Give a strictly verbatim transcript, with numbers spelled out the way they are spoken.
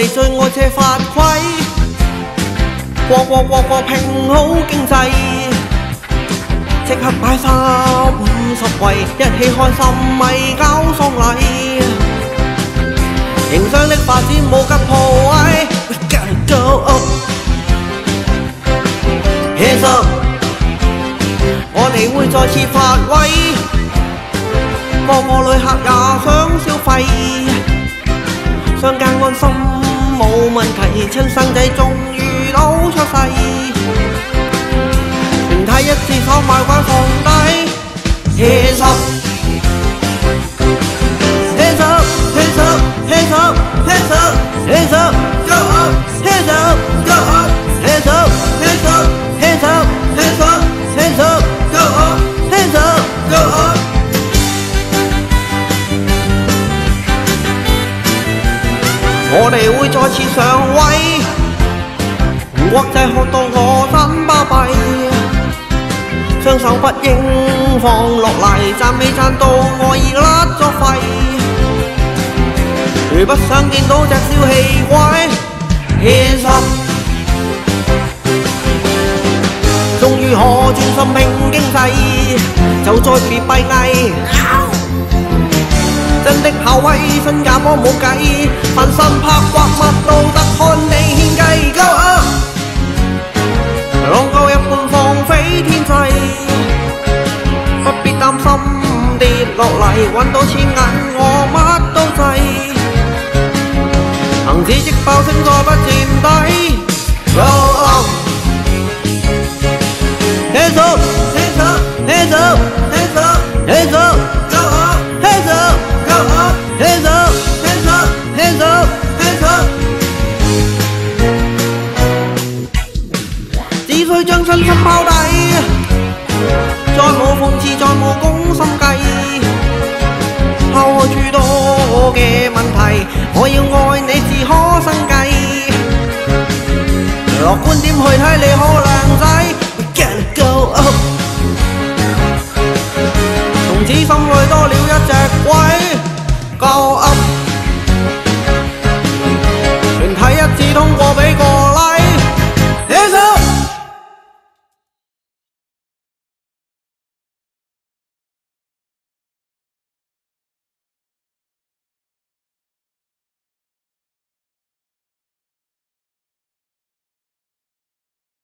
哋最愛借法規，過過過過拼好經濟，即刻擺三五十圍，一起開心咪搞喪禮。營商的發展冇急破壞 ，We gotta go up。Hands up， 我哋會再次發威，個個旅客也想消費，商家安心冇問題，親生仔終於都出世，全體一致手買玩放低 ，Hands up，Hands up，Hands up，Hands up，Hands up，Hands up，Go up，Hands up，Go up，Hands up，Hands up，Hands up，Hands up，Hands up，Go up，Hands up，Go up。我哋會再次上位，國際學到我真巴閉，雙手不應放落嚟，讚美讚到我已甩咗肺。如不想見到隻小氣鬼 ，Hands up， 終於可專心拼經濟，就再別閉翳。真的校威，新加坡冇計，翻身拍刮乜都得，看你獻計 ，Go up， 浪高一般放飛天際，不必擔心跌落嚟，揾到錢銀我乜都制，恒指即爆升再不墊底 ，Go up，Hands up，Hands up，Hands up，Hands up，Hands up，Go up，Hands up。Hands up, hands up, hands up, hands up。 只需將身心拋低，再冇諷刺，再冇攻心計，拋開諸多嘅問題，我要愛你自可生計。樂觀點去睇你可